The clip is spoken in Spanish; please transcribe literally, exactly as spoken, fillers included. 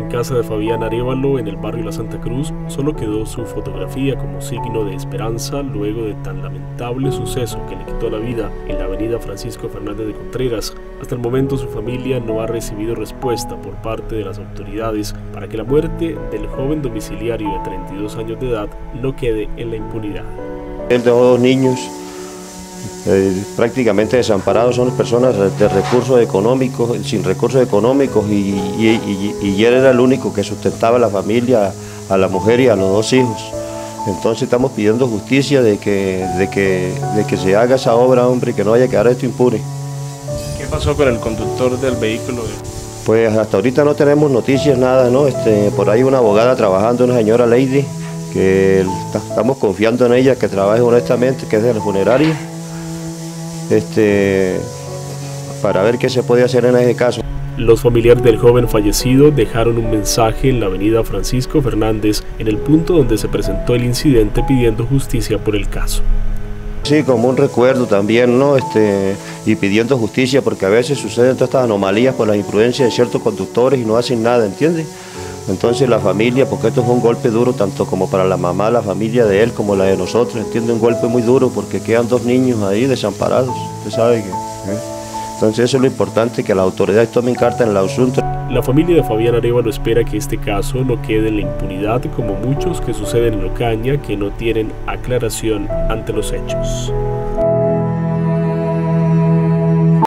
En casa de Fabián Arévalo, en el barrio La Santa Cruz, solo quedó su fotografía como signo de esperanza luego de tan lamentable suceso que le quitó la vida en la avenida Francisco Fernández de Contreras. Hasta el momento su familia no ha recibido respuesta por parte de las autoridades para que la muerte del joven domiciliario de treinta y dos años de edad no quede en la impunidad. Él dejó dos niños eh, prácticamente desamparados, son personas de recursos económicos, sin recursos económicos y, y, y, y él era el único que sustentaba a la familia, a la mujer y a los dos hijos. Entonces estamos pidiendo justicia de que, de que, de que se haga esa obra, hombre, que no vaya a quedar esto impune. ¿Qué pasó con el conductor del vehículo? Pues hasta ahorita no tenemos noticias, nada, ¿no? Este, por ahí una abogada trabajando, una señora Lady, que estamos confiando en ella, que trabaje honestamente, que es de la funeraria, este, para ver qué se puede hacer en ese caso. Los familiares del joven fallecido dejaron un mensaje en la avenida Francisco Fernández, en el punto donde se presentó el incidente, pidiendo justicia por el caso. Sí, como un recuerdo también, ¿no? Este, y pidiendo justicia, porque a veces suceden todas estas anomalías por la imprudencia de ciertos conductores y no hacen nada, ¿entiendes? Entonces la familia, porque esto es un golpe duro tanto como para la mamá, la familia de él, como la de nosotros, entiende, un golpe muy duro porque quedan dos niños ahí desamparados, usted sabe que... ¿eh? Entonces eso es lo importante, que las autoridades tomen carta en el asunto. La familia de Fabián Arévalo espera que este caso no quede en la impunidad como muchos que suceden en Ocaña, que no tienen aclaración ante los hechos.